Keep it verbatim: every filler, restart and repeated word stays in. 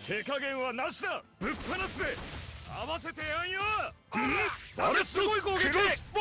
手加減はなしだ。ぶっ放すぜ。合わせてやんよ。 あれすごい攻撃。